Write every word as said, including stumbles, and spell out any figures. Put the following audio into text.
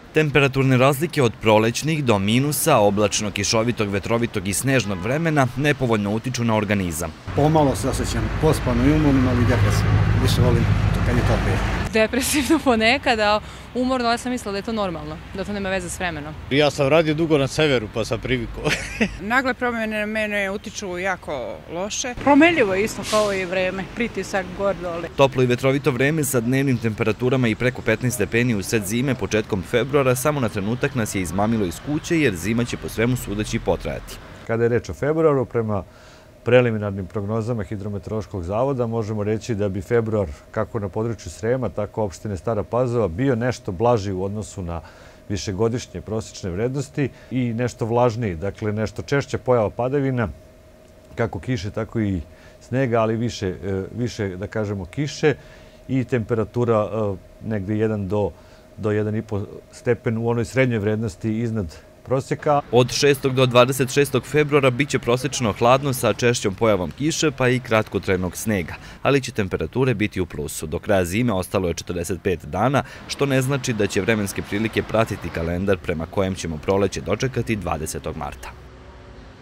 Temperaturne razlike od prolećnih do minusa, oblačnog, kišovitog, vetrovitog i snežnog vremena nepovoljno utiču na organizam. Pomalo se osjećam pospano i umorno, ali depresivno. Više volim kad je toplije. Depresivno ponekad, a umorno, ali sam mislila da je to normalno, da to nema veze s vremenom. Ja sam radio dugo na severu, pa sam privikao. Nagle promjene na mene utiču jako loše. Promenljivo je isto kao i vreme, pritisak gor dole. Toplo i vetrovito vreme sa dnevnim temperaturama i preko petnaest stepeni u sred zime početkom februara samo na trenutak nas je izmamilo iz kuće jer zima će po svemu sudeći potrajati. Kada je reč o februaru, prema preliminarnim prognozama Hidrometeorološkog zavoda možemo reći da bi februar, kako na području Srema, tako opštine Stara Pazova, bio nešto blaži u odnosu na višegodišnje prosječne vrednosti i nešto vlažniji, dakle nešto češća pojava padavina, kako kiše, tako i snega, ali više, više da kažemo, kiše i temperatura negde jedan do jedan i po stepen u onoj srednjoj vrednosti iznad prosjeka. Od šestog do dvadeset šestog februara biće prosječno hladno sa češćom pojavom kiše pa i kratkotrajnog snega, ali će temperature biti u plusu. Do kraja zime ostalo je četrdeset pet dana, što ne znači da će vremenske prilike pratiti kalendar prema kojem ćemo proleće dočekati dvadesetog marta.